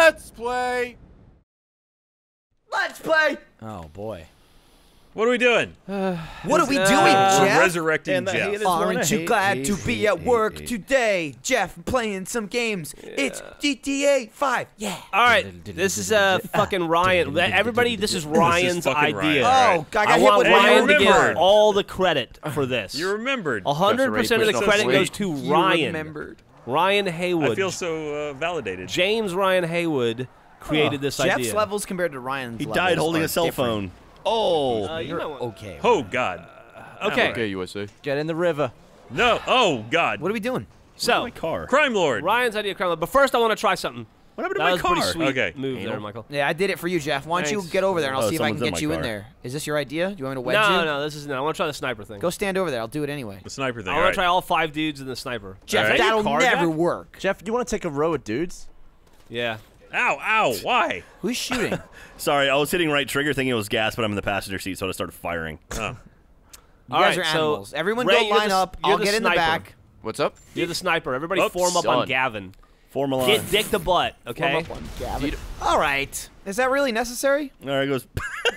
Let's play. Let's play. Oh boy. What are we doing? What are we doing, We're Jeff? resurrecting Jeff. Aren't you glad to be at work today? Jeff playing some games. It's GTA 5. Yeah. All right, this is fucking Ryan. Everybody, this is Ryan's fucking idea. Ryan. Oh, I got I hit want with Ryan to one get all the credit for this. You remembered. 100% of the credit goes to Ryan. Remembered. Ryan Haywood. I feel so validated. James Ryan Haywood created this idea. Jeff's levels compared to Ryan's He levels died holding are a cell different. phone. Oh. You know what? Okay. Oh, God. Okay. Okay, USA. Get in the river. No. Oh, God. What are we doing? So, My car. Crime Lord. Ryan's idea of crime. But first, I want to try something. What happened to That my was a car? pretty sweet Okay. move there, Michael. Yeah, I did it for you, Jeff. Why don't you Thanks. get over there and I'll Oh, see if I can someone's in get my you in car. there. Is this your idea? Do you want me to wedge you? No, this isn't. I want to try the sniper thing. Go stand over there. I'll do it anyway. The sniper thing. I All want right. to try all 5 dudes in the sniper. Jeff, All right. that'll Car, never Jack? work. Jeff, do you want to take a row of dudes? Yeah. Ow, ow. Why? Who's shooting? Sorry, I was hitting right trigger thinking it was gas, but I'm in the passenger seat, so I started firing. Oh. You All guys right, are so, animals. Everyone Ray, go you're line the- up. you're I'll the get in the sniper. back. What's up? You're the sniper. Everybody Oops, form up on son. Gavin. Form a line. Get dick to butt, okay? All right. Is that really necessary? All right, goes.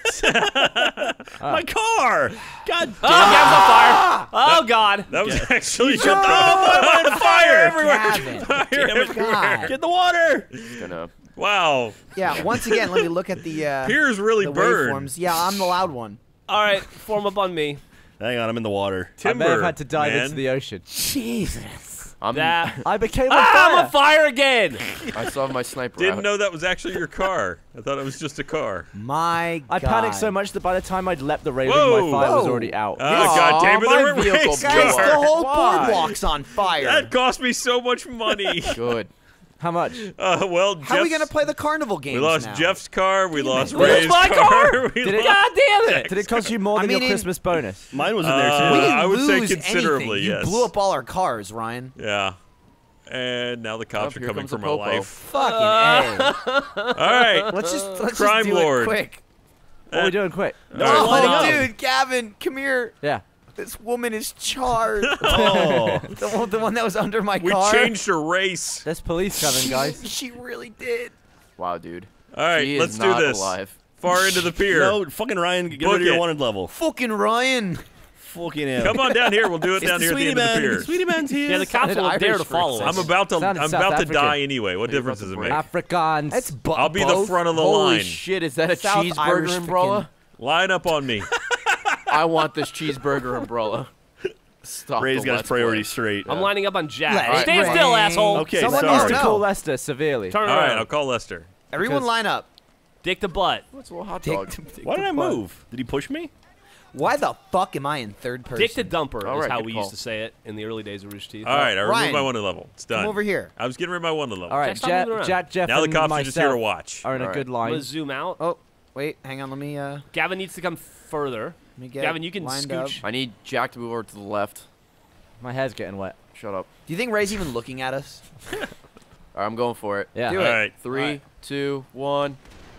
My car! God Oh, damn Gavin's on fire! Oh, God. That was actually your Oh, I'm on fire everywhere! Gavin. Fire everywhere. God. Get in the water! Gonna. Wow. Yeah, once again, let me look at the Piers really the burned. waveforms. Yeah, I'm the loud one. All right, form up on me. Hang on, I'm in the water. Timber, I may have had to dive man. into the ocean. Jesus. I'm I became on I'm fire. on fire again! I still have my sniper Didn't out. know that was actually your car. I thought it was just a car. My I God. panicked so much that by the time I'd leapt the railing, Whoa. my fire was Whoa. already out. Oh, God damn it. my They're vehicle race blew Guys, up. the whole Why? boardwalk's on fire. That cost me so much money. Good. How much? Well, How are we Jeff's- going to play the carnival games We lost now? Jeff's car. We lost Well, that's Ray's my car. We Did it- lost- God damn it! Did it cost you more I than your mean, Christmas bonus? Mine was in there too. We didn't I would say lose considerably, anything. yes. You blew up all our cars, Ryan. Yeah. And now the cops are here coming comes for the my popo. life. Fucking A. All right. Let's Crime just do Lord. it quick. What are we doing quick? All right, lining Oh, up. dude, Gavin, come here. Yeah. This woman is charred. Oh. the one that was under my We car. changed her race. There's police coming, guys. She really did. Wow, dude. All right, He let's is do not this. alive. Far into the pier. No, fucking Ryan, get Book rid of your it. wanted level. Fucking Ryan. Fucking hell. Come on down here. We'll do it It's down the here at the Sweetie end of the Man. pier. The Sweetie Man's here. Yeah, the cops Sounded will dare Irish to for a follow second. us. I'm about to Sounded South to African. die anyway. What difference does it make? Afrikaans. That's I'll be the front of the Holy line. shit, is that a South cheeseburger Irish umbrella? Line up on me. I want this cheeseburger umbrella. Stop Ray's the got his Let's priorities Play. straight. I'm lining up on Jack. Let it Stand still, rain. asshole. Okay, Someone sorry. needs to no. call Lester severely. Turn All right, around. I'll call Lester. Everyone line up. Dick to butt. What's a little hot Dick dog? to- Why did I move? Did he push me? Why the fuck am I in third person? Dick to dumper All is right, how good we call. used to say it in the early days of Rooster Teeth. All right, I removed Ryan, my wanted level. It's done. Come over here. I was getting rid of my wanted level. All right, Jack, stop moving around. Jack, Jeff, Now the and cops are just here to myself watch. are in a All good I'm line. gonna zoom out. Oh, wait. Hang on. Let me Gavin needs to come further. get Gavin, you can lined scooch. up. I need Jack to move over to the left. My hair's getting wet. Shut up. Do you think Ray's even looking at us? All right, I'm going for it. Yeah. Do All it. right. 3, 2, 1.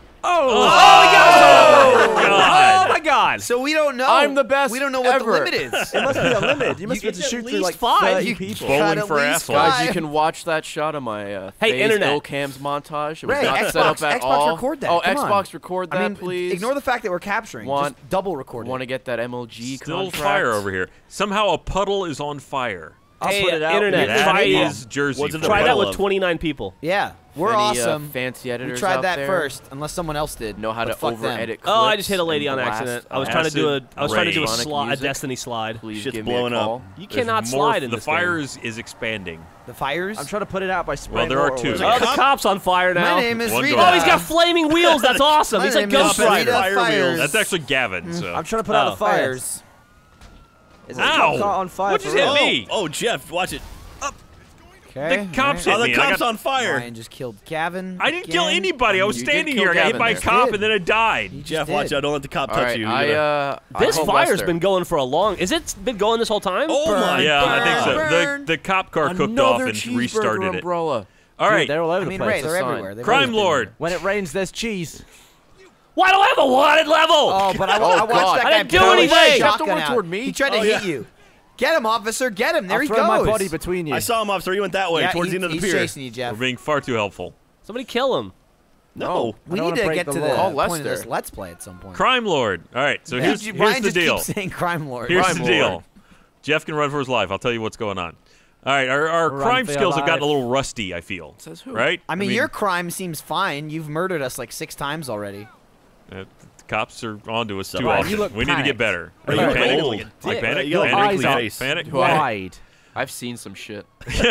Oh my God! So we don't know. I'm the best We don't know what ever. the limit is. It must be a limit. You must be get able to at shoot through least like 5. 30 You people. Bowling Got at for least assholes. Guys, you five. can watch that shot of my Hey, phased internet. Cams montage. It was Ray, not Xbox, set up at Xbox all. record that. Oh, Come on. Xbox, record that, I mean, please. ignore the fact that we're capturing. Want- Just double record it. Want to get that MLG Still contract? fire over here. Somehow a puddle is on fire. I'll Hey, put it out. internet, Maybe That try it. is Jersey. What's in the Try that puddle with of? 29 people. Yeah, we're Any, awesome. fancy editors We tried out that there first, unless someone else did. know how but to fuck over them. edit. Oh, I clips just hit a lady and on blast accident. I was trying to acid do a rain. Sonic music. Destiny slide. Please Shit's give me blowing a up. call. You There's cannot more- slide in the this fire game. is expanding. The fires. I'm trying to put it out by spraying there are water two. all Oh, over. the cop's on fire now. My name is One Rita. guy. Oh, he's got flaming wheels. That's awesome. My He's like name is Ghost Rita Rider. Fire Fires. wheels. That's actually Gavin. So. I'm trying to put out Oh. a fire. Fires. Is the Ow! cop car on fire What for just hit real? me? Oh, Jeff, watch it. Okay. The cops Oh, hit the me. cop's I, on fire. Ryan just killed Gavin. I didn't kill again. anybody. I was You did standing kill here. I got hit Gavin by a there. cop Did. and then I died. You just Jeff, did. watch out. Don't let the cop All touch right, you. This hope fire's Lester- been going for a long. Is it been going this whole time? Oh, my Yeah, I think so. Burn. The cop car cooked Another off and cheeseburger restarted it. umbrella. All Dude, right. they're all over I the mean, place. Ray, they're sign. everywhere. They've Crime always been Lord. When it rains, there's cheese. Why do I have a wanted level? Oh, but I Oh, watched God. that I guy didn't do pull his anything. You have to shotgun work out. toward me. He tried to Oh, hit yeah. you. Get him, officer. Get him. There I'll he throw goes. my body between you. I saw him, officer. He went that way, Yeah, towards the end of the he's pier. chasing you, Jeff. We're being far too helpful. Somebody kill him. No. We don't need wanna to break get the to law. the Call point of this Lester. Let's Play at some point. Crime Lord. All right, so here's Ryan the just deal. keeps saying Crime Lord. Here's Crime the Lord. deal. Jeff can run for his life. I'll tell you what's going on. All right, our Run crime for your skills have gotten a life. little rusty, I feel. Says who? Right? I mean, your crime seems fine. You've murdered us like 6 times already. The cops are onto us too Right, often. you look We need to get panicked. better. Are Right, you you panicked? look Like like a panic? dick. Your Panic? eyes are Panic? wide. I've seen some shit.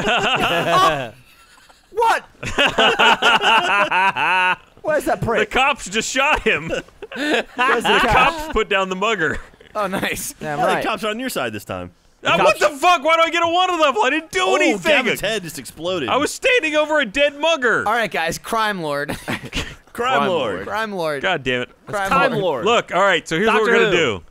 What? Where's that The prick? cops just shot him. Where's the The cat? cops put down the mugger. Oh, nice. Damn Oh, right. the cops are on your side this time. What the fuck? Why do I get a 1 level? I didn't do Oh, anything. Gavin's head just exploded. I was standing over a dead mugger. All right, guys. Crime Lord. Crime Lord. Crime Lord. God damn it. Crime Time Lord. Look, all right, so here's what we're Doctor going to do.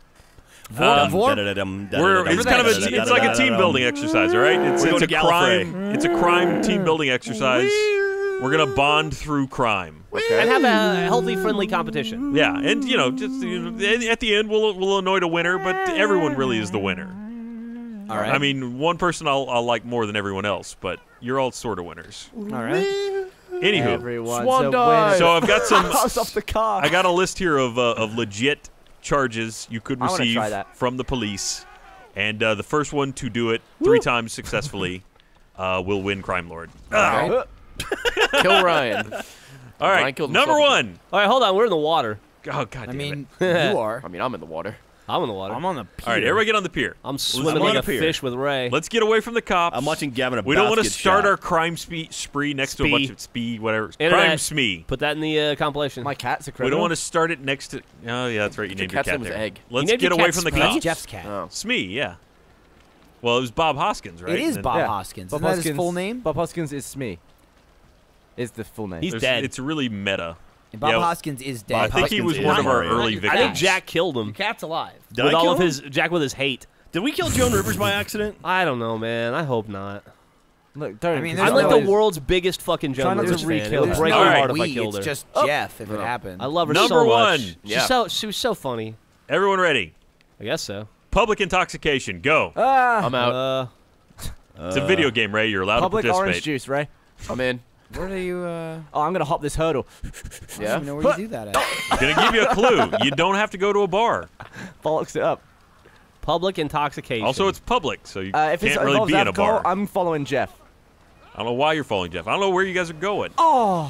It's like a team building exercise, all right? We're going It's a to crime. It's a crime team building exercise. We're gonna bond through crime. And have a healthy, friendly competition. Yeah, and at the end we'll anoint a winner, but everyone really is the winner. All right. I mean, one person I'll like more than everyone else, but you're all sort of winners. all right. Anywho, Everyone's Swan a dive. winner. so I've got some. House off the car. I got a list here of legit charges you could I wanna receive try that. from the police, and the first one to do it 3 times successfully will win Crime Lord. Okay. Kill Ryan. All Ryan right, killed number himself. 1. All right, hold on. We're in the water. Oh God damn I mean, it. you are. I mean, I'm in the water. I'm in the water. I'm on the pier. All right, everybody get on the pier. I'm swimming I'm like on a up here. fish with Ray. Let's get away from the cops. I'm watching Gavin. We don't want to start our crime spree next to a bunch of whatever. Crime Internet. smee. Put that in the compilation. My cat's a We criminal. don't want to start it next to. Oh yeah, that's right. You named your cat's cat name was there. Egg. Let's named get your away cat from the Smee? That's cops. Jeff's cat. Oh. Smee, yeah. Well, it was Bob Hoskins, right? It is And Bob Yeah. Hoskins. Bob Isn't that his Hoskins- full name? Bob Hoskins is Smee. Is the full name. He's there's- dead. It's really meta. And Bob Yeah, Hoskins is dead. I think he was Hoskins one is of our Mario. early I victims. think Jack killed him Your cat's alive. Did with I all kill of him? his Jack with his hate. Did we kill Joan Rivers by accident? I don't know, man. I hope not. Look, don't. I mean, 'cause there's I'm like no- the world's biggest fucking Try Joan not to Rivers fan. It re-kill would her. break All my right. heart if I We, killed her. it's just Jeff if it happened. I love her Number so one. much. Yeah. She was so funny. Everyone ready? I guess so. Public intoxication. Go. Ah, I'm out. It's a video game, Ray. You're allowed public to orange participate. juice, Ray. I'm in. Where do you, Oh, I'm gonna hop this hurdle. I Yeah. don't even know where you do that at. I'm gonna give you a clue. You don't have to go to a bar. Bollocks it up. Public intoxication. Also, it's public, so you If it can't really involves be in a alcohol, bar. I'm following Jeff. I don't know why you're following Jeff. I don't know where you guys are going. Oh,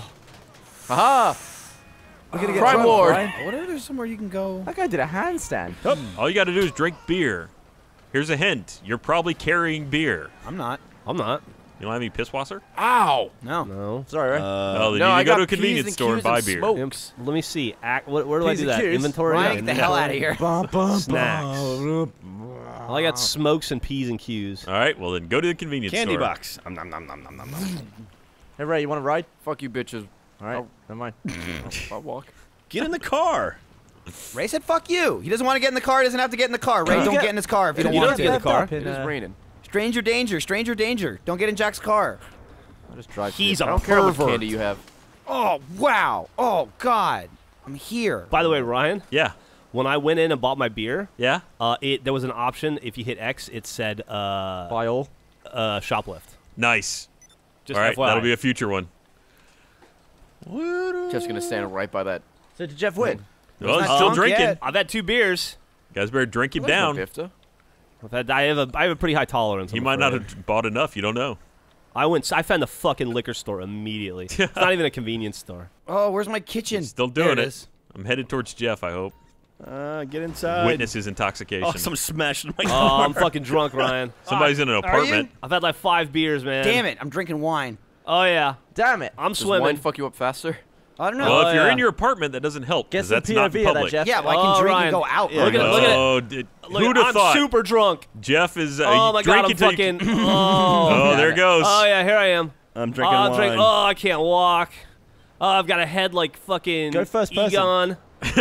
Haha. we're gonna get Crime drunk, Lord. Ryan. What if there's somewhere you can go? That guy did a handstand. All you got to do is drink beer. Here's a hint. You're probably carrying beer. I'm not. I'm not. You don't have any piss wasser? Ow. No. No. Sorry, Ray. Oh, then no, you I need to go got to a P's convenience and store and Q's buy and beer. smokes. Let me see. Where do I P's do and that? Q's. Inventory? Ryan, Yeah, get the hell out of here. Snacks. All I got smokes and P's and Q's. All right, well then go to the convenience Candy store. box. Nom, nom, nom, nom, nom, nom, nom. Hey, Ray, you want to ride? Fuck you, bitches. All right, Oh. never mind. I'll walk. Get in the car. Ray said, "Fuck you." He doesn't want to get in the car. He doesn't have to get in the car. Ray, don't get in his car if you don't You want don't to. get in the car. It is raining. Stranger danger. Stranger danger. Don't get in Jack's car. I'll just drive. He's I a don't care what pervert. candy you have. Oh wow. Oh God. I'm here. By the way, Ryan, Yeah. when I went in and bought my beer, Yeah? there was an option. If you hit X, it said Buy all. shoplift. Nice. Just All right, FYI. that'll be a future one. Just gonna stand right by that. So did Jeff win? Well, he's not still drunk drinking. yet. I've had 2 beers. Guys better drink him down. I have a pretty high tolerance. He I'm might not afraid. have bought enough. You don't know. I found the fucking liquor store immediately. It's not even a convenience store. Oh, where's my kitchen? Still There doing it. is. I'm headed towards Jeff, I hope. Get inside. Witness his intoxication. Oh, someone smashed in my Oh, car. I'm fucking drunk, Ryan. Somebody's in an apartment. I've had like 5 beers, man. Damn it! I'm drinking wine. Oh yeah, Damn it. I'm Does swimming. wine fuck you up faster? I don't know. Well, if you're yeah. in your apartment, that doesn't help Get because some that's not POV of that, public. Jeff. yeah, well, I can drink Ryan. and go out. Yeah, look at it, look at it. Oh, Look, who'd have I'm thought? super drunk. Jeff is Oh my god, I'm drinking fucking. Oh. Oh, there it goes. Oh yeah, here I am. I'm drinking I'm wine. Oh, I can't walk. Oh, I've got a head like fucking Go first person. Egon.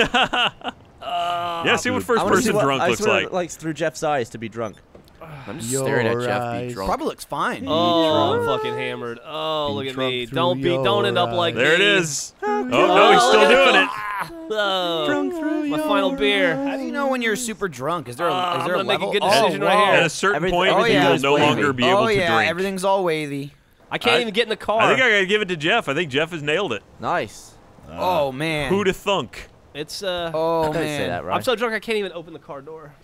Yeah, see what first I wanna see person what- drunk I looks see what like. it likes through Jeff's eyes to be drunk. I'm just staring at Jeff be eyes. drunk. Probably looks fine. Oh, I'm fucking hammered. Oh, look at me. Don't end up like There it me. is. Oh, no, he's still look at doing it. Oh, my final beer. How do you know when you're super drunk? Is there a, I'm is there a gonna make a level? good decision right whoa. here. At a certain Everything- point, oh, you yeah, will it's no wavy. longer be able Oh to yeah, drink. everything's all wavy. I can't even get in the car. I think I gotta give it to Jeff. I think Jeff has nailed it. Nice. Oh man. Who to thunk? It's Oh Don't say man. that, right? I'm so drunk I can't even open the car door.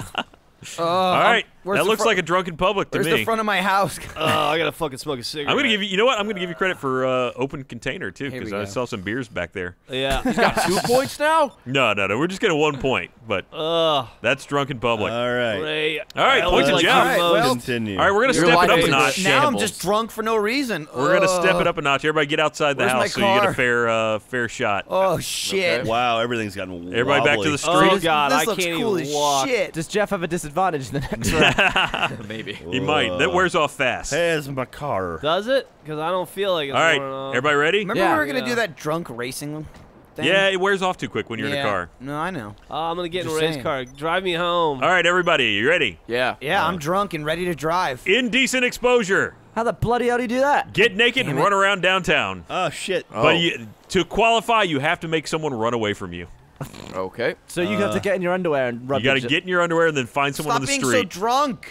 All right, where's that the looks fro- like a drunken public to Where's me. the front of my house? Oh, I gotta fucking smoke a cigarette. I'm gonna give you. You know what? I'm gonna give you credit for open container too, Here because we I go. saw some beers back there. Yeah. Got 2 points now? No. We're just getting 1 point, but that's drunken public. All right. Ray. All right, point to Like Jeff. All right, well, Continue. All right, we're gonna Your step life it up a is notch. a now I'm shambles. just drunk for no reason. We're gonna step it up a notch. Everybody get outside the Where's my house so you get a car? fair shot. Oh shit. Okay. Wow, everything's gotten Everybody back to wobbly. the street. Oh This- god, this I looks can't cool even as walk. shit. Does Jeff have a disadvantage in the next round? Maybe. He might. That wears off fast. There's my car. Does it? Because I don't feel like it's All right, going on. everybody ready? Remember Yeah. we were gonna Yeah. do that drunk racing thing? Yeah, it wears off too quick when you're in a car. No, I know. I'm gonna get in Just Ray's saying. car. Drive me home. All right, everybody, you ready? Yeah. Yeah, I'm drunk and ready to drive. Indecent exposure. How the bloody hell do you do that? Get naked and Damn it. run around downtown. Oh shit. But to qualify, you have to make someone run away from you. Okay. So you have to get in your underwear and rub You got to your- get in your underwear and then find someone Stop on the being so street. drunk.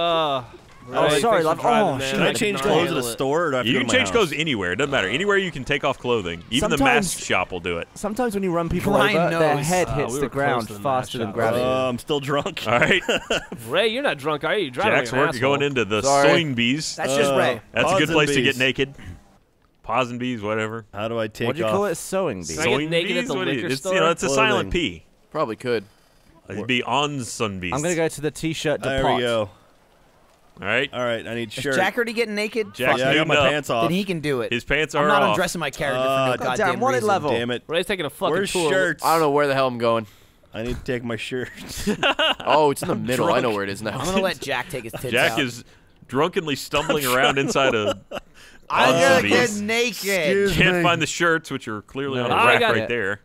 Oh, sorry, love. Oh, Can I change clothes at a store, or do I have to You go can to my change house? clothes anywhere. It doesn't matter. Anywhere you can take off clothing. Even the Sometimes- mask shop will do it. Sometimes when you run people Ryan over, their knows. head we hits were the close ground to the faster than match gravity. I'm still drunk. All right. Ray, you're not drunk, are you? You're driving Jack's like an work going asshole. into the Sorry. sewing bees. That's just Ray. That's a Paws good and place to bees. get naked. Paws and bees, whatever. How do I take What do you off? call it? Sewing bee. Can I get Sewing naked at bees? the What do you- liquor it's, store? You know, it's a silent Clothing. P. Probably could. It'd be on sun bees. I'm gonna go to the t-shirt There depot. we go. All right. All right, I need Is shirt. Jack already getting naked? Jack's Yeah, I got my muted up. pants off. Then he can do it. His pants are I'm not off. undressing my character for no goddamn, goddamn what reason. level? Damn it. Ray's taking a fucking Where's tour. shirts? I don't know where the hell I'm going. I need to take my shirt. Oh, it's in the middle. I know drunk. where it is now. I'm gonna let Jack take his tits Jack out. is drunkenly stumbling around inside a. I'm Paws gonna and get bees. naked. Can't find the shirts, which are clearly on a I rack got right it. there.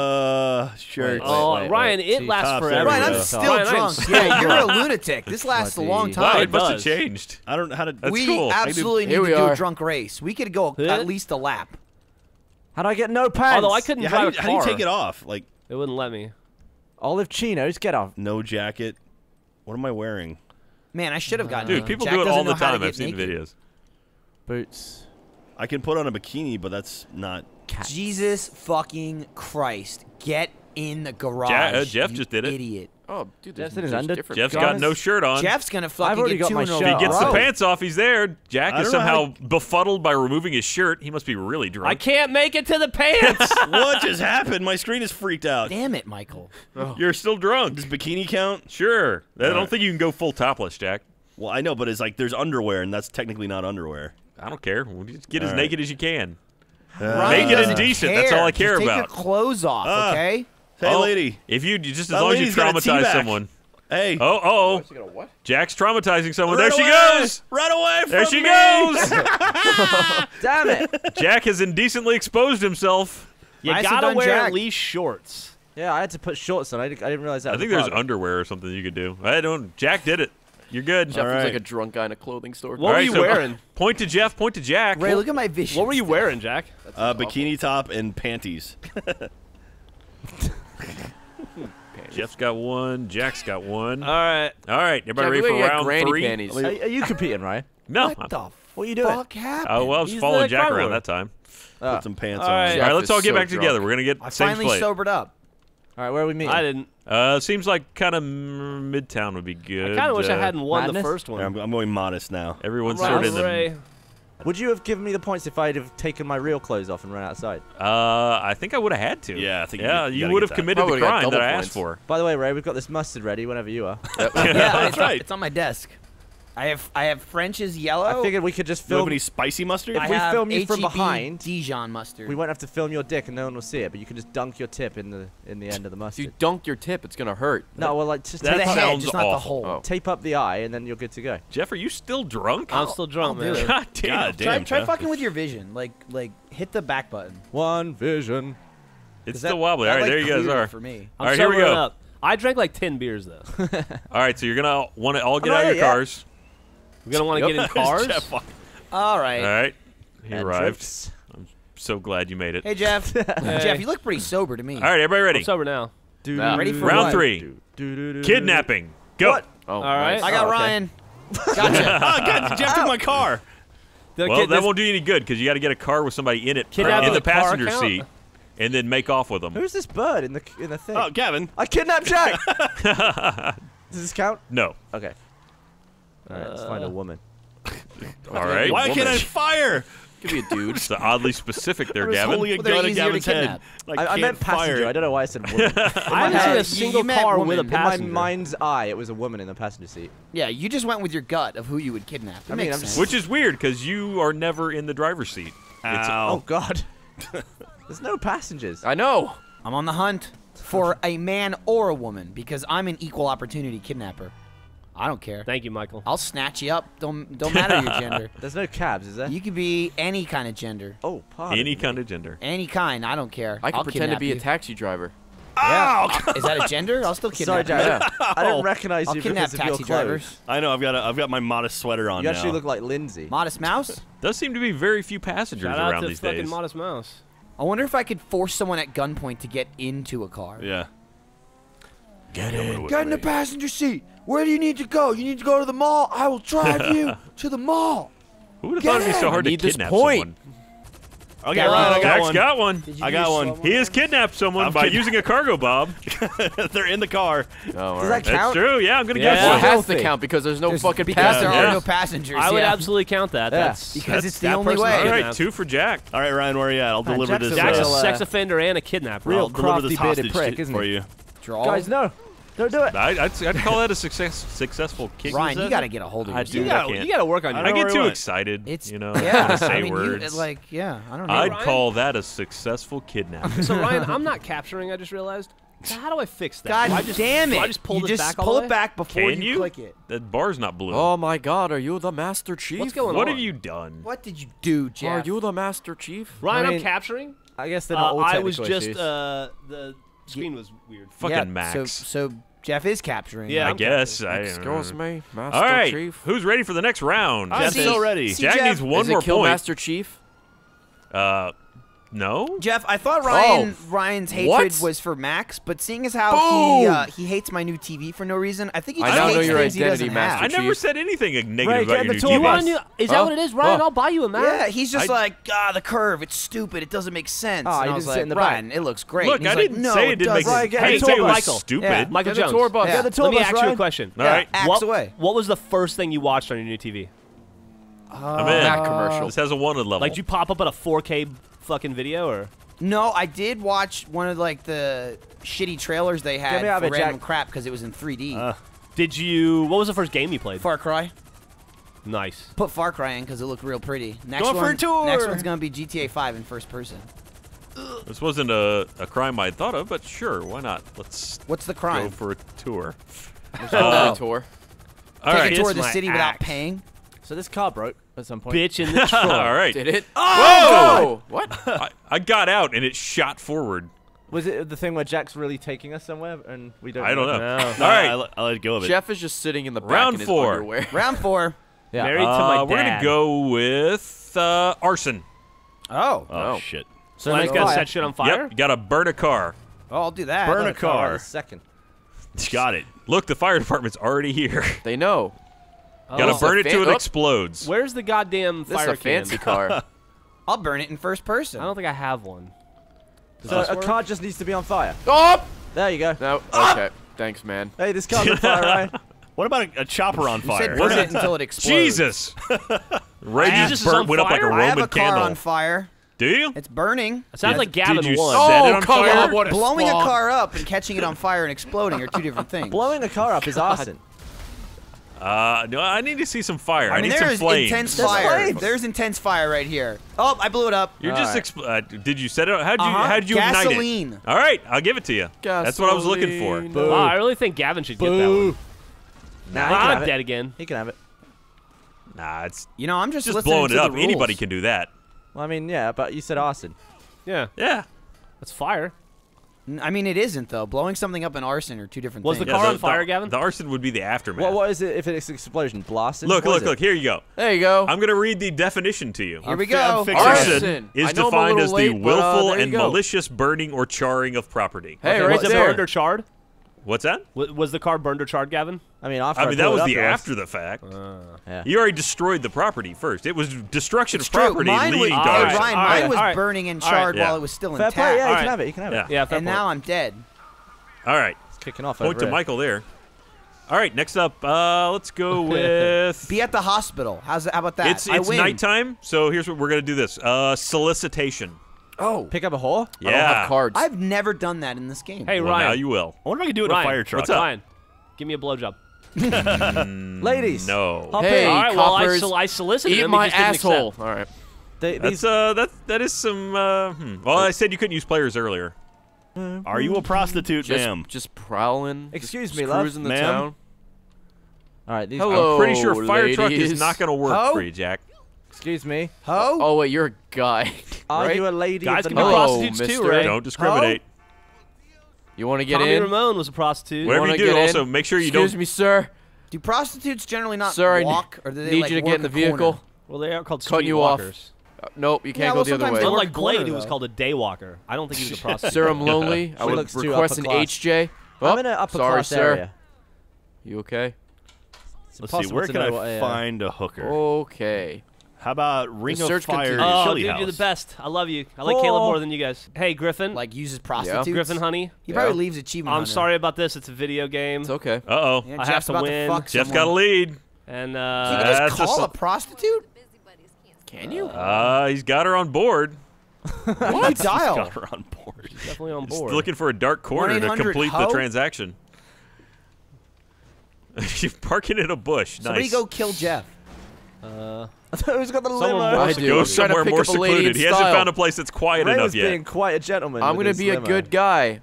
Shirts. Oh, wait, Ryan, wait. it See, lasts tops, forever. there we Ryan, go. I'm still Ryan, I'm drunk. so Yeah, you're a drunk. lunatic. This lasts a long Oh, Wow, time. it must have does. changed. I don't know how to. That's we cool. absolutely need Here to we do are. a drunk race. We could go Yeah. at least a lap. How do I get no pants? Although I couldn't Yeah, drive how do you a car. take it off? Like, It wouldn't let me. Olive chinos, get off. no jacket. What am I wearing? Man, I should have gotten. Dude, it. people Jack do it doesn't all the know how to time. I've get seen the naked. videos. Boots. I can put on a bikini, but that's not. Jesus fucking Christ! Get in the garage. Jeff you just did it. Idiot. Oh, dude, Jeff's there's in his under- different. Jeff's got Guys. no shirt on. Jeff's gonna fucking already get got two my in a shirt row. He gets Oh. the pants off. He's there. Jack I is don't know how somehow befuddled by removing his shirt. He must be really drunk. I can't make it to the pants. What just happened? My screen is freaked out. Damn it, Michael. You're still drunk. Does bikini count? Sure. I don't Alright. think you can go full topless, Jack. Well, I know, but it's like there's underwear, and that's technically not underwear. I don't care. We'll just get as Alright. naked as you can. Ryan Make it doesn't indecent. That's all I care Just about. Take your clothes off, Ah. okay? Hey, Oh, lady. If you just as That long as you lady's got a traumatize teabag. someone. Hey. Oh. You got a what? Jack's traumatizing someone. Run There she away! goes. Run away from There she me! goes. Damn it! Jack has indecently exposed himself. You Nicely gotta done, wear Jack. at least shorts. Yeah, I had to put shorts on. I didn't realize that. I was think a there's part. underwear or something you could do. I don't. Jack did it. You're good. Jeff was Alright. like a drunk guy in a clothing store. What were Alright, you so wearing? Point to Jeff. Point to Jack. Ray, look at my vision. What were you wearing, Jack? Bikini top and panties. Jeff's got one. Jack's got one. All right. All right. Jeff, Everybody you ready look for like round granny 3? panties. Are you competing, Ryan? No. What the What are you doing? fuck happened? Well, I was He's following the Jack car around lord. that time. Put some pants All on. right. All right, let's is all get so back drunk. together. We're gonna get I same finally plate. sobered up. All right, where are we meeting? I didn't. Seems like kind of Midtown would be good. I kind of wish I hadn't won Madness? the first one. Yeah, I'm going modest now. Everyone's Round sort of in the. Ray. Would you have given me the points if I'd have taken my real clothes off and run outside? I think I would have had to. Yeah, I think Yeah, you you gotta would get have that. committed the Probably got crime double that I points. asked for. By the way, Ray, we've got this mustard ready whenever you are. Yeah, That's right. It's on my desk. I have French's yellow. I figured we could just Do you have film. any spicy mustard? I we have film you from HEB behind, Dijon mustard. We won't have to film your dick and no one will see it, but you can just dunk your tip in the end of the If mustard. you dunk your tip, it's gonna hurt. No, well, like just That to the tape, head, sounds just not the awful. hole. Oh. tape up the eye and then you're good to go. Jeff, are you still drunk? I'm still drunk, I'll do man. it. God damn. God Try, damn. try Jeff. fucking with your vision. Like hit the back button. One vision. It's That- still wobbly. that, All right, like, there you guys cleared it are. For me. I'm All right, here we sobering go. up. I drank like 10 beers though. All right, so you're gonna want to all get I'm out of not your yet. cars. We're gonna want to get in cars. Jeff, All right. All right, he And arrived. trips. So glad you made it. Hey Jeff. Jeff, you look pretty sober to me. All right, everybody I'm ready? sober now. Nah. Ready for Round what? 3. Kidnapping. Go. What? Oh, All right. nice. I got Oh, okay. Ryan. Gotcha. Oh, God, Jeff took my car. Did I Well, get that this- won't do you any good because you got to get a car with somebody in it Kidnapping in the the car passenger count? seat. and then make off with them. Who's this bird in the thing? Oh, Gavin. I kidnapped Jack. Does this count? No. Okay. All right, let's find a woman. All right. Why can't I fire? Could be a dude. It's oddly specific there, I was Gavin. holding a Well, they're gun at easier to Gavin's head. kidnap. Like, I can't meant passenger. fire. I don't know why I said woman. I haven't seen a you single meant car woman. with a In In my passenger. mind's eye, it was a woman in the passenger seat. Yeah, you just went with your gut of who you would kidnap. It I mean, makes I'm sense. just- Which is weird because you are never in the driver's seat. Oh God. There's no passengers. I know. I'm on the hunt for a man or a woman because I'm an equal opportunity kidnapper. I don't care. Thank you, Michael. I'll snatch you up. Don't matter your gender. There's no cabs, is there? You could be any kind of gender. Oh, pardon Any me. kind of gender. Any kind. I don't care. I can I'll pretend to kidnap be you. a taxi driver. Yeah. Is that a gender? I'll still Sorry, kidnap you. Jack. I don't recognize I'll you kidnap because of your taxi clothes. drivers. I know. I've got my modest sweater on You now. actually look like Lindsay. Modest Mouse? Does seem to be very few passengers Shout out around to these fucking days. Modest Mouse. I wonder if I could force someone at gunpoint to get into a car. Yeah. Get in. Get in the passenger seat. Where do you need to go? You need to go to the mall. I will drive you to the mall. Who would have thought it'd be so I hard to need this kidnap point. someone? Okay, Got Ryan, I one. got Jack's one. got one. I got one. He has kidnapped someone I've by kid- using a cargo bob. They're in the car. Oh, all Does right. that That's count? true. Yeah, I'm gonna Yeah. guess Well, it so. has to Filthy. count because there's no fucking Because there passengers. are no passengers. I would yeah. absolutely count that. Yeah. That's Because it's the that only person's way. All right, kidnapped. 2 for Jack. All right, Ryan, where are you at? I'll Man, deliver this. Jack's a Well, sex offender and a kidnapper. real I'll deliver this crafty bearded hostage prick, isn't for he? you. Draw. Guys, no. Don't do it. I'd call that a successful kick. Ryan, you got to get a hold of I yourself. do. You I gotta, can't. you gotta work on I your. I know get where too he went. excited. It's you know, yeah. I say I mean, words. I don't know. I'd Ryan? call that a successful kidnapping. So Ryan, I'm not capturing. I just realized. So how do I fix that? God Do I just, damn it! Do I just pull you this just back all pull the it way? back before Can you you? click it. That bar's not blue. Oh my God, are you the Master Chief? What's going what on? have you done? What did you do, Jeff? Are you the Master Chief? Ryan, I I'm mean, capturing. I guess they're not all I technical was just issues. the screen was weird. Fucking yeah, Max. So Jeff is capturing. Yeah, I I'm guess. I Excuse me, Master All right. Chief. Who's ready for the next round? I'm See- so ready. see, Jack Jeff, needs one Is more it Kill point. Master Chief? No. Jeff, I thought Ryan's hatred What? was for Max, but seeing as how Boom! he hates my new TV for no reason, I think he I just now hates know your things he identity, doesn't Master I have. Chief. never said anything negative Ray, about get your the new tour You TV. want bus. a new? Is that Huh? what it is, Ryan? Huh? I'll buy you a Mac. Yeah, he's just I- like, the curve, it's stupid, it doesn't make sense. Oh, and you I was didn't sit like, in the back. Ryan, it looks great. Look, And he's I like, didn't no, say it didn't make doesn't. Right, sense. get I the didn't say it tour was bus. stupid. Yeah. Michael Get the Jones. tour bus. Yeah. Get the tour Let me bus, ask you a Ryan. question. All right. Axe What, away. what was the first thing you watched on your new TV? I'm in. Mac commercial. This has a wanted level. Like, did you pop up at a 4K fucking video or? No, I did watch one of like the shitty trailers they had me out for of it, random Jack. crap because it was in 3D. Did you? What was the first game you played? Far Cry. Nice. Put Far Cry in because it looked real pretty. Next Going for one, a tour. Next one's gonna be GTA 5 in first person. This wasn't a crime I'd thought of, but sure, why not? Let's What's the go crime? for a tour. Oh. Tour. All Take right. a tour It's of the my city without axe. paying. So this car broke at some point. Bitch in the trunk. All right. Did it? Whoa! Oh! What? I got out and it shot forward. Was it the thing where Jack's really taking us somewhere and we don't? I don't know. No. All No, right. I let go of it. Jeff is just sitting in the back Round in his 4. underwear. Round 4. Yeah. Married to my dad. We're gonna go with arson. Oh. Oh, Oh. shit. So Like, make gotta fire. set shit on fire. Yep. You gotta burn a car. Oh, I'll do that. Burn a Right car. this second. Got it. Look, the fire department's already here. They know. Gotta Oh. burn it till it Oop. explodes. Where's the goddamn This is fire a fancy can? car. I'll burn it in first person. I don't think I have one. Does So this a work? car just needs to be on fire. Oh! There you go. No. Okay. Thanks, man. Hey, this car's on fire, Ryan. What about a chopper on You fire? said burn it until it explodes. Jesus! Ray Jesus just is on went up like a fire? I have Roman a car candle. on fire. Do you? It's burning. It sounds like Did Gavin you won. set it Oh, on come fire? on, what a Blowing a spawn. car up and catching it on fire and exploding are two different things. Blowing a car up is arson. No, I need to see some fire. I mean, need some there's flames. intense There's fire. flames. There's intense fire right here. Oh, I blew it up. You're just. Alright. Did you set it? How'd you? Uh-huh. How'd you ignite Gasoline. it? All right, I'll give it to you. That's what I was looking for. Gasoline. Boo. Wow, I really think Gavin should get that Boo. one. Nah, he can I'm have it. dead again. He can have it. Nah, it's You know, I'm just just listening blowing to it the up. rules. Anybody can do that. Well, I mean, yeah, but you said arson. Yeah, Yeah. that's fire. I mean, it isn't though. Blowing something up and arson are two different Was the things. car on fire, Gavin? The arson would be the aftermath. What is it if it's an explosion? Blasting? Look, What look, is it? look. Here you go. There you go. I'm gonna read the definition to you. Here we I'm go. fixing it. Arson is I know I'm a defined little as the late, but, willful there you and go. malicious burning or charring of property. Hey, Okay, right was it there. burned or charred? What's that? Was the car burned or charred, Gavin? I mean, after I mean, that blew it was up, the it was. after the fact. Yeah. You already destroyed the property first. It was destruction It's of true. property Mine was, leading to hey, Alright, arson. Ryan, alright, mine was alright. burning and Alright, charred yeah. while it was still Fair intact. play. Yeah, you Alright. can have it. You can have it. Yeah. Yeah, fair And point. now I'm dead. All right. It's kicking off Point over to here. Michael there. All right, next up, let's go with... Be at the hospital. How about that? It's I win. nighttime, so here's what we're going to do this. Solicitation. Oh, Pick up a whore? I don't have cards. I've never done that in this game. Hey, Well, Ryan. now you will. I wonder if I could do it in Ryan, a fire truck. what's up? Ryan, give me a blowjob. Ladies. No. Hop Hey, in. All right, well, coppers, I solicited Eat him. my he just didn't asshole. accept. All right. These, That is some... Well, I said you couldn't use players earlier. Are you a prostitute, ma'am? Just prowling. Excuse just me, love. cruising the Ma'am? town. all right, these. Hello. I'm pretty sure fire truck is ladies. not going to work Ho? for you, Jack. Excuse me. Ho? Oh wait, you're a guy. Are right? you a lady Guys of can the be night? Hello, prostitutes too, mister. right? Don't discriminate. You want to get Tommy in? Ramone was a prostitute. Whatever wanna you do, get in? also make sure you Excuse don't... me, sir. Do prostitutes generally not Sir, I walk, or do they need like you to work get in the a corner? vehicle. Well, they are called Cutting you off. streetwalkers. Nope, you can't Yeah, go well, the other sometimes way. they work Unlike Blade, corner, who was though. called a daywalker. I don't think he was a prostitute. Sir, I'm lonely. I She would looks too request an upper class. HJ. I'm in an upper sorry, class sir. area. You okay? It's Let's see, impossible where to can know I what a, find a hooker? Okay. How about Ring The of search Fire continues. Oh, Chili dude, House? you're the best. I love you. I like Caleb more than you guys. Hey, Griffin. Like uses prostitutes. Griffin, honey. He probably Yeah. leaves achievement. I'm Hunter. sorry about this. It's a video game. It's okay. Uh-oh. Yeah, I have Jeff's to about win. fuck Jeff's someone. got a lead. And You uh, can That's just call a a prostitute? Can you? He's got her on board. What? You dial. Got her on board. definitely on He's board. looking for a dark corner to 1-800 complete the hoe? transaction. You're parking in a bush. Somebody Nice. go kill Jeff. Who's got the Someone limo? more I secluded. do. Go I'm trying to somewhere pick more up a lady secluded. in He hasn't style. found a place that's quiet Ray enough was yet. being quite a gentleman. I'm with gonna his be a limo. good guy.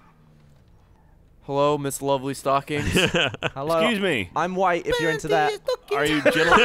Hello, Miss Lovely Stockings. Hello. Excuse me. I'm white. If you're into that. Are you gentlemen?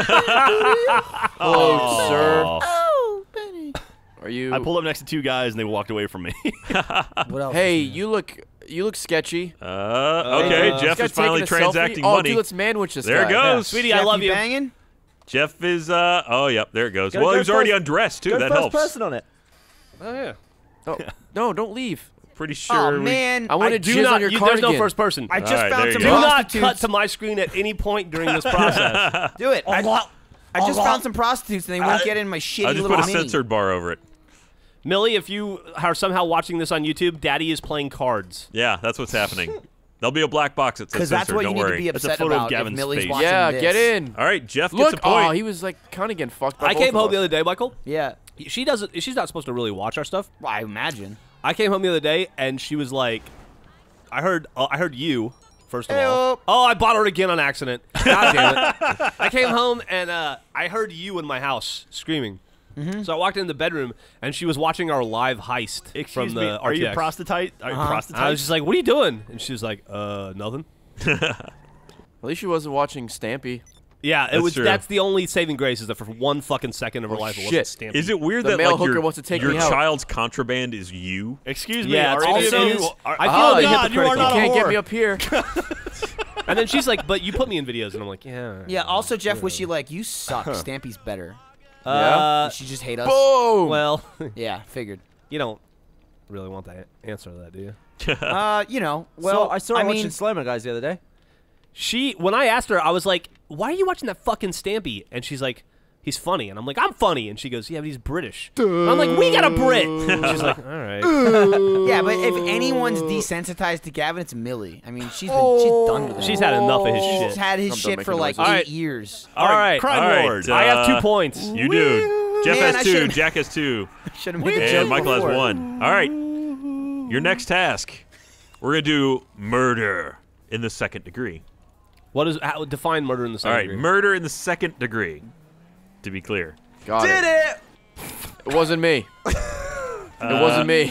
Hello, sir. Oh, Benny. Are you? I pulled up next to two guys and they walked away from me. What else? Hey, is new? you look sketchy. Okay, This Jeff guy is finally taking a selfie? transacting Oh, money. dude, let's manwich this There guy. it goes. Sweetie, Jeff, I love you. Banging? Jeff is, oh, yep, there it goes. Gotta Well, he go was already first- undressed, too. Go That first helps. person on it. Oh, yeah. Oh, no, don't leave. Pretty sure. Oh, we- man. I want to Do jizz not. on your There's cardigan. no first person. I just All right, found there some you Do go. not prostitutes. cut to my screen at any point during this process. Do it. I just found some prostitutes and they won't get in my shitty I just little put a mini. censored bar over it. Millie, if you are somehow watching this on YouTube, Daddy is playing cards. Yeah, that's what's happening. There'll be a black box that says Because that's censored, what you don't need worry. to be That's a upset photo of about if Gavin's Millie's face. watching Yeah, this. get in. All right, Jeff Look, gets a point. oh, he was like kind of getting fucked by I both came of home the us. other day, Michael. Yeah. She doesn't. She's not supposed to really watch our stuff. Well, I imagine. I came home the other day and she was like, I heard you. First of all, Ayo. oh, I bought her again on accident. God damn it! I came home and I heard you in my house screaming. So I walked in the bedroom and she was watching our live heist Excuse from the me. RTX. Are you prostitute? Are you prostitute? I was just like, "What are you doing?" And she was like, nothing." At least she wasn't watching Stampy. Yeah, it That's was. true. That's the only saving grace is that for 1 fucking second of her life, it shit. wasn't Stampy. Is it weird The that male like hooker your, wants to take your me out. child's contraband is you? Excuse me. Yeah, are it's any of also- you? I feel Ah, a bit God, you are hypocritical. not You a can't get whore. me up here. And then she's like, "But you put me in videos," and I'm like, "Yeah." Yeah, also, Jeff, was she like, you suck. Stampy's better. Yeah? Did she just hate us? Boom. Well, Yeah, figured. you don't really want the answer to that, do you? You know, Well, well, I saw her I watching mean, Slow-Mo Guys the other day. When I asked her, I was like, "Why are you watching that fucking Stampy?" And she's like, "He's funny." And I'm like, "I'm funny." And she goes, "Yeah, but he's British." And I'm like, "We got a Brit." She's like, "All right." yeah, but if anyone's desensitized to Gavin, it's Millie. I mean, she's done with it. She's had enough of his She's shit. had his I'm done shit for making like noises. 8 Alright. years. All right, Crime All right, Lord. I have 2 points. You do. Jeff Man, I has 2. should've- Jack has 2. Should have made the joke And Michael before. has 1. All right. Your next task. We're going to do murder in the 2nd degree. What is define murder in the All second right, degree? murder in the 2nd degree, to be clear. Got it. It wasn't me. It wasn't me.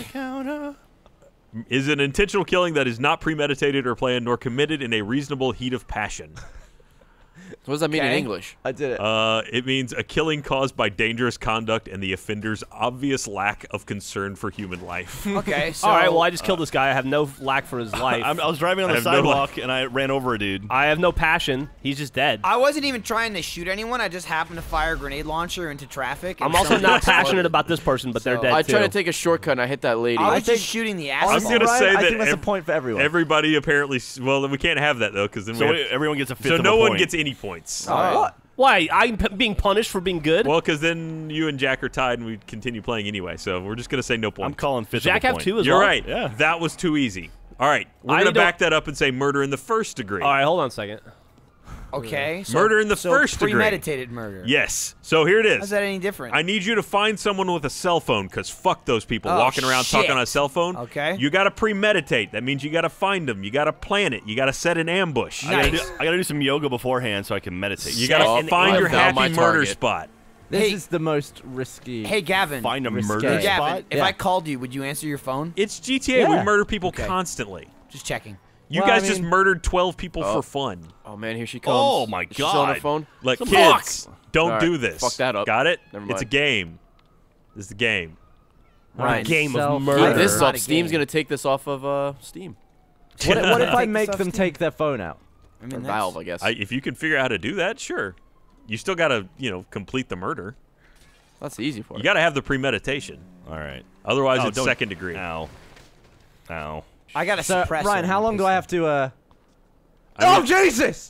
Is an intentional killing that is not premeditated or planned nor committed in a reasonable heat of passion. What does that mean in Okay. English? I did it. It means a killing caused by dangerous conduct and the offender's obvious lack of concern for human life. Okay, so All right, well, I just killed this guy. I have no lack for his life. I was driving on I the have no sidewalk and I ran over a dude. I have no passion. He's just dead. I wasn't even trying to shoot anyone. I just happened to fire a grenade launcher into traffic. and I'm also somebody not exploded. passionate about this person, but they're So- dead I too. tried to take a shortcut and I hit that lady. I I was think- just shooting the I'm asphalt. Honestly, gonna Ryan, say I that think that's a point for everyone. Everybody apparently. Well, we can't have that though, because then So we have, everyone gets a fifth so of no a one point. gets any points. What? Why? I'm being punished for being good? Well, because then you and Jack are tied, and we continue playing anyway. So we're just gonna say no I'm points. calling fifth Jack of a have point. 2 as You're well? right. Yeah. That was too easy. All right, we're I gonna don't- back that up and say murder in the first degree. All right, hold on a second. Okay, so, Murder in the so first degree. premeditated murder. Yes. So here it How's is. that any different? I need you to find someone with a cell phone, because fuck those people Oh, walking around shit. talking on a cell phone. Okay. You got to premeditate. That means you got to find them. You got to plan it. You got to set an ambush. I Nice. gotta do some yoga beforehand so I can meditate. You got Oh, to find I your found my happy murder target. spot. This Hey. is the most risky. Hey, Gavin. find a Risque. murder Hey, Hey, Gavin, spot. if Yeah. I called you, would you answer your phone? It's GTA. We Yeah. murder people Okay. constantly. Just checking. You Well, guys I just mean- murdered 12 people Oh. for fun. Oh man, here she comes. Oh, my Is she still on her God. phone? Like, Some kids, don't All do right, this. fuck that up. Got it? Never It's a mind. game. This is the game. Ryan, game of self- murder. Keep this Not up. a Steam's game. gonna take this off of Steam. What if I Take make this them off take their phone out? I Or mean, Valve, I guess. If you can figure out how to do that, sure. You still got to, complete the murder. That's the easy part. You got to have the premeditation. All right. Otherwise, Oh, it's don't- second degree. Ow. Ow. I got to So, suppress Ryan, it how in long do case I they- have to? I Oh mean- Jesus!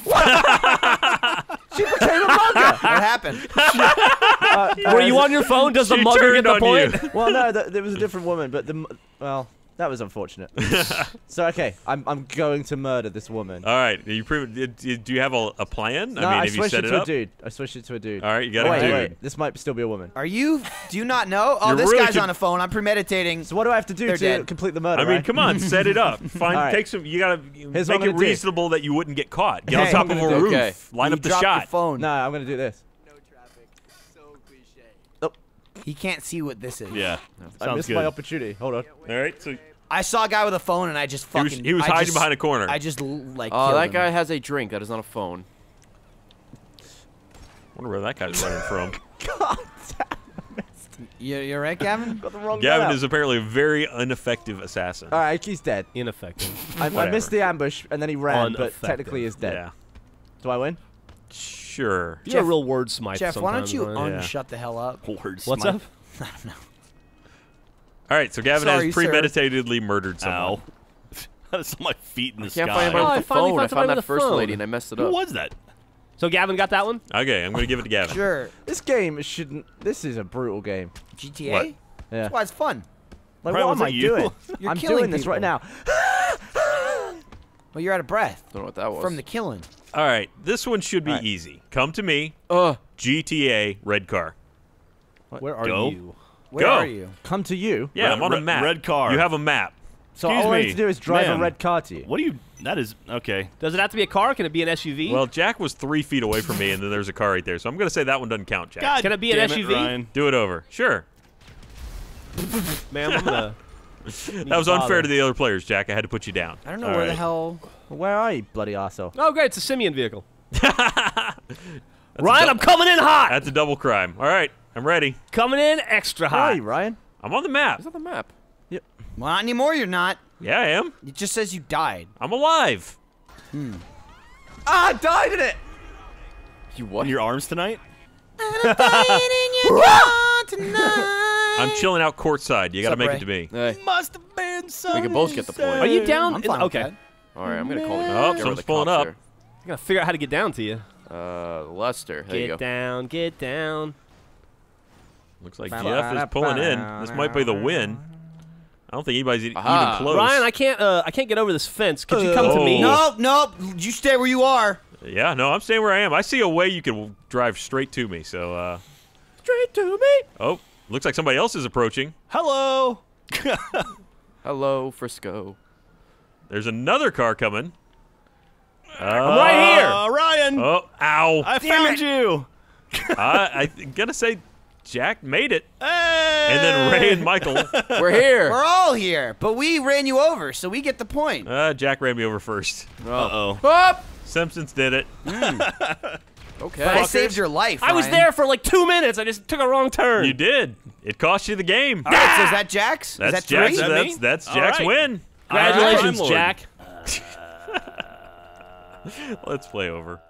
She became a mugger. What happened? Were you on your phone? Does the She mugger get turned the on point? you. Well, no, there was a different woman, but well, that was unfortunate. So okay, I'm going to murder this woman. All right. Do you have a plan? No, I mean, I have you switched set it it to a up? dude. I switched it to a dude. All right, you got Oh, a wait, dude. wait, this might still be a woman. Do you not know? Oh, You're this really guy's on the phone. I'm premeditating. So what do I have to do They're to dead. complete the murder? I mean, Ryan? come on, set it up. Find, All right. take some. You gotta Here's what make I'm it gonna do. reasonable that you wouldn't get caught. Get Hey, on top I'm of a gonna do- roof. okay. Line You up the dropped shot. Your phone. No, I'm gonna do this. He can't see what this is. Yeah. I Sounds missed good. my opportunity. Hold on. All right. So I saw a guy with a phone, and I just he was, fucking. he was I hiding just- behind a corner. I just like. Oh, killed that him. guy has a drink. That is not a phone. wonder where that guy's running from. You're right, Gavin. Got the wrong Gavin guy. is apparently a very ineffective assassin. All right, he's dead. Ineffective. I missed the ambush and then he ran, but Ineffective. technically he's dead. Yeah. Do I win? Sure. You're a Jeff- real wordsmith. Jeff, why don't you sometimes, Yeah. shut the hell up? Words. What's my- up? All right. So Gavin Sorry, has sir. premeditatedly murdered someone. Ow. That's on my feet in the Can't sky. find anybody Oh, I with the finally phone. I found somebody found that with a first phone. lady and I messed it Who up. was that? So Gavin got that one? Okay, I'm gonna give it to Gavin. Sure. This game shouldn't. This is a brutal game. GTA. What? Yeah. That's why it's fun. Like, Brian, what was am I it you? doing? You're I'm killing doing this people. right now. Well, you're out of breath Don't know what that was. from the killing. All right, this one should be All right. easy. Come to me, Uh, GTA red car. Where are Go. you? Where Go. are you? Come to you. Yeah, Red- I'm on a red- map. red car. You have a map. So Excuse all I me, have to do is drive ma'am. a red car to you. What do you? That is okay. Does it have to be a car? Can it be an SUV? Well, Jack was 3 feet away from me, and then there's a car right there. So I'm gonna say that one doesn't count, Jack. God Can it be an damn SUV? Ryan. Do it over. Sure. Ma'am, I'm gonna. That was unfair to the other players, Jack. I had to put you down. I don't know All where the right. hell. Where are you, bloody arsehole? Oh, great! It's a Simeon vehicle. Ryan, I'm coming in hot. That's a double crime. All right, I'm ready. Coming in extra Where are hot. you, Ryan? I'm on the map. it's on the map. Well, not anymore. You're not. Yeah, I am. It just says you died. I'm alive. Ah, I died in it. You what? In your arms tonight? I'm chilling out courtside. You got to What's make up, it to me. Hey, Must have been some. we can both get the point. Are you down? I'm fine with Okay. that. All right, I'm gonna call you. Oh, Get rid of someone's the pulling cops up. here. I gotta figure out how to get down to you. Lester. There you go. Get down, get down. Looks like Jeff is pulling in. This might be the win. I don't think anybody's even Aha. close. Ryan, I can't get over this fence. Could you come to me? Oh. Nope. You stay where you are. Yeah, no, I'm staying where I am. I see a way you can drive straight to me. So, Straight to me. oh, looks like somebody else is approaching. Hello. Hello, Frisco. There's another car coming. I'm right here. Ryan. Oh, ow. I found you. I'm going to say Jack made it. Hey. And then Ray and Michael. We're here. We're all here, but we ran you over, so we get the point. Jack ran me over first. Uh-oh. Up. Simpsons did it. Okay. But I saved your life. I was Ryan. there for like 2 minutes. I just took a wrong turn. You did. It cost you the game. All right, so is that Jack's? That's is that three? Jack's. me? That's All Jack's right. win. Congratulations, All right. Jack. Let's play over.